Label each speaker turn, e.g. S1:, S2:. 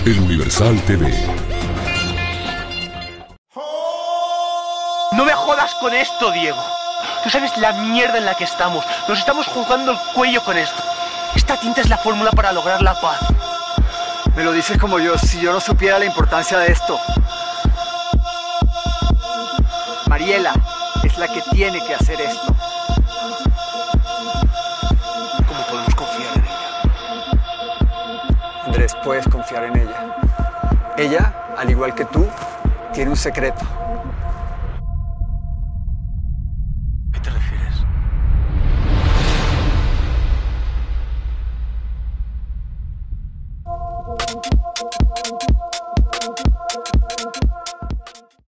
S1: El Universal TV.
S2: No me jodas con esto, Diego. Tú sabes la mierda en la que estamos. Nos estamos jugando el cuello con esto. Esta tinta es la fórmula para lograr la paz.
S3: Me lo dices como si yo no supiera la importancia de esto. Mariela es la que tiene que hacer esto.
S2: ¿Cómo podemos confiar en ella?
S3: Andrés, puedes confiar en ella. Ella, al igual que tú, tiene un secreto.
S2: ¿Qué te refieres?